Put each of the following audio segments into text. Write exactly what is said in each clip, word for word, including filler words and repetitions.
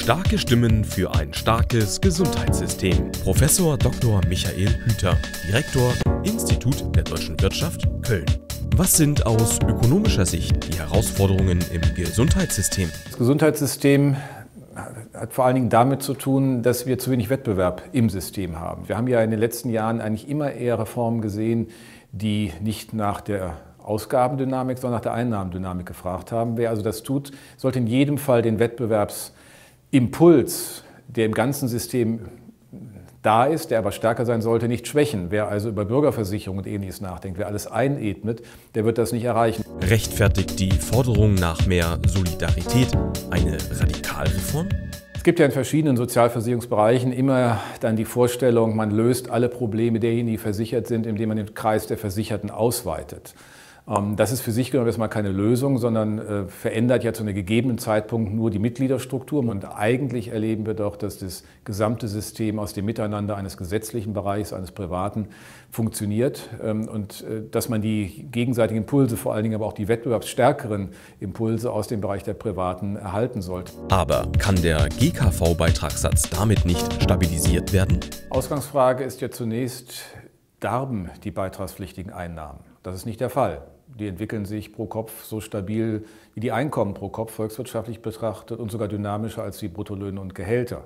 Starke Stimmen für ein starkes Gesundheitssystem. Professor Doktor Michael Hüter, Direktor, Institut der Deutschen Wirtschaft, Köln. Was sind aus ökonomischer Sicht die Herausforderungen im Gesundheitssystem? Das Gesundheitssystem hat vor allen Dingen damit zu tun, dass wir zu wenig Wettbewerb im System haben. Wir haben ja in den letzten Jahren eigentlich immer eher Reformen gesehen, die nicht nach der Ausgabendynamik, sondern nach der Einnahmendynamik gefragt haben. Wer also das tut, sollte in jedem Fall den Wettbewerbsimpuls, der im ganzen System da ist, der aber stärker sein sollte, nicht schwächen. Wer also über Bürgerversicherung und Ähnliches nachdenkt, wer alles einebnet, der wird das nicht erreichen. Rechtfertigt die Forderung nach mehr Solidarität eine Radikalreform? Es gibt ja in verschiedenen Sozialversicherungsbereichen immer dann die Vorstellung, man löst alle Probleme derjenigen, die versichert sind, indem man den Kreis der Versicherten ausweitet. Das ist für sich genommen erstmal keine Lösung, sondern verändert ja zu einem gegebenen Zeitpunkt nur die Mitgliederstruktur. Und eigentlich erleben wir doch, dass das gesamte System aus dem Miteinander eines gesetzlichen Bereichs, eines privaten funktioniert und dass man die gegenseitigen Impulse, vor allen Dingen aber auch die wettbewerbsstärkeren Impulse aus dem Bereich der Privaten erhalten sollte. Aber kann der G K V-Beitragssatz damit nicht stabilisiert werden? Ausgangsfrage ist ja zunächst, darben die beitragspflichtigen Einnahmen? Das ist nicht der Fall. Die entwickeln sich pro Kopf so stabil wie die Einkommen pro Kopf volkswirtschaftlich betrachtet und sogar dynamischer als die Bruttolöhne und Gehälter.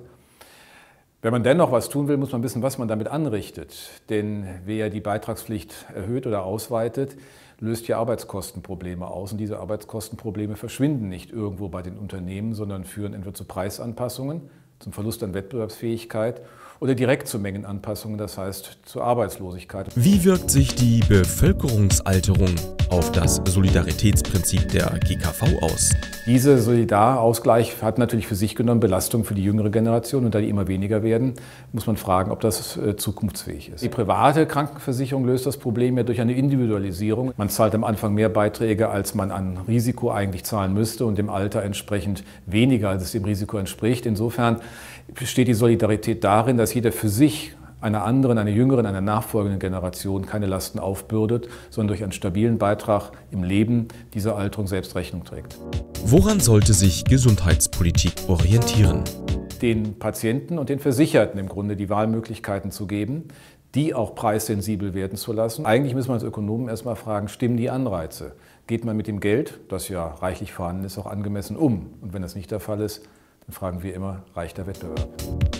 Wenn man dennoch was tun will, muss man wissen, was man damit anrichtet. Denn wer die Beitragspflicht erhöht oder ausweitet, löst ja Arbeitskostenprobleme aus. Und diese Arbeitskostenprobleme verschwinden nicht irgendwo bei den Unternehmen, sondern führen entweder zu Preisanpassungen, zum Verlust an Wettbewerbsfähigkeit oder direkt zu Mengenanpassungen, das heißt zur Arbeitslosigkeit. Wie wirkt sich die Bevölkerungsalterung auf das Solidaritätsprinzip der G K V aus? Dieser Solidarausgleich hat natürlich für sich genommen Belastung für die jüngere Generation und da die immer weniger werden, muss man fragen, ob das äh, zukunftsfähig ist. Die private Krankenversicherung löst das Problem ja durch eine Individualisierung. Man zahlt am Anfang mehr Beiträge, als man an Risiko eigentlich zahlen müsste und im Alter entsprechend weniger, als es dem Risiko entspricht. Insofern besteht die Solidarität darin, dass jeder für sich einer anderen, einer jüngeren, einer nachfolgenden Generation keine Lasten aufbürdet, sondern durch einen stabilen Beitrag im Leben dieser Alterung selbst Rechnung trägt. Woran sollte sich Gesundheitspolitik orientieren? Den Patienten und den Versicherten im Grunde die Wahlmöglichkeiten zu geben, die auch preissensibel werden zu lassen. Eigentlich müssen wir als Ökonomen erstmal fragen, stimmen die Anreize? Geht man mit dem Geld, das ja reichlich vorhanden ist, auch angemessen um? Und wenn das nicht der Fall ist, dann fragen wir immer, reicht der Wettbewerb?